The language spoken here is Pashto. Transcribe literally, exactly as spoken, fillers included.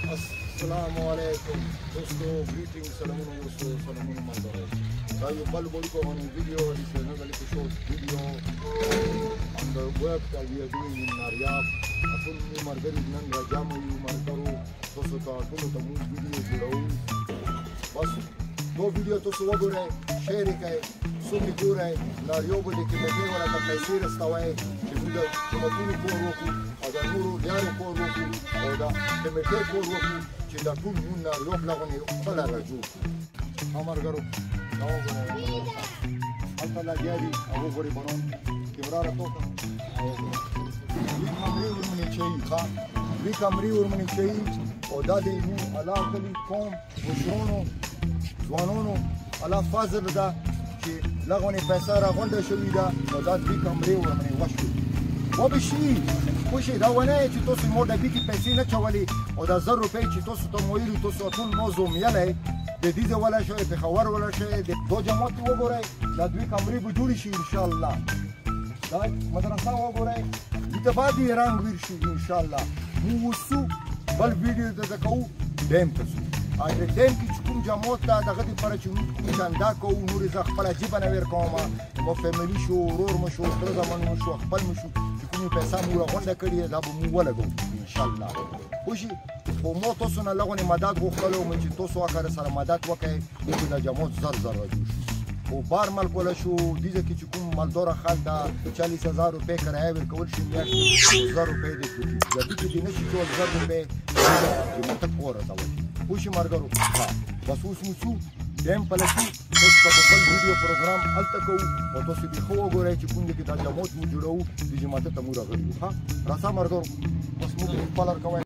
السلام علیکم دوستو greetings سلامونه دوستو سلامونه ملګرو دا یو بل وړوکی غونې ویډیو this is another little short video on the work that we are doing in Naryab ټول مو ملګري نن راجامو یو ملګرو تاسو ته ټولو ته موږ ویډیو جوړوو بس دو ویډیو تاسو وګورئ شیر یې کړئ څوک یې ګورئ ناریو باندې کمیټې ورته پیسې رسوئ چې موږ د حکومتونو کور وکړو او د نورو دیارو کور وکړو او د کمیټې کور وکړو چې دا ټول مونږ ناریوب لغونې خپله راجوړ کړو ها ملګرو دا وګورئ هلته لګیا دي او وګورئ بڼون کیمرا راټوکړه دوی کمرې ورمنې چوي ښه دوی کمرې ورمنې چوي او دا د مونږ الله کلي قوم مشرانو ځوانانو الله فضل ده چې لغونې پیسه راغونډه شوې ده او دا دوی کمرې ورمنې وشوې وبشي خوشي دا ونه چې تاسو مو د بیکي پیسې نه چولې او دا زر روپۍ چې تاسو ته مو ویلي تاسو ټول مو زومیلی د دې ولا شوی پېښور ولا شوی د دو جماعت وګورئ دا دوی کمرې به جوړې شي انشاءالله دا مدرسه وګورئ دې ته بعد یې رنګ ویر شي انشاءالله موږ وسو بل ویډیو ته ځکوو ډیم ته ځو او د ډیم کې چې کوم جماعت ته دغه دپاره چې موږ کوم چنده کوو نورې زه خپله جیبه نه ویر کوم مو فیملي شو ورور مو شو تره زمن مو شو خپل مو شو چې کومې پیسه مو راغونډه کړې دا به موږ ولګوو انشاءالله خو شي خو مو تاسو نه لغونې مدد غوښتلی وم چې تاسو هغه سره مدد وکړئ چې دا جماعت زر زر راجوړ شي خو بار ملک ولا شو دیزه کې چې کوم مالداره خلک دا چالیس هزار روپۍ کرایه ورکول شي میاشت زر روپۍ دې کړي د دې کې دې نشي کول زر روپۍ چې ماته کور راځول خو شي ملګرو بس اوس مو څو ډیم پلسي تاسو ته بل ویډیو پروګرام هلته کوو او تاسو دې ښه وګورئ چې کوم کې دا جماعت مو جوړوو دې جماعت ته مو راغلي یو ښه راځه ملګرو بس موږ خپل کوئ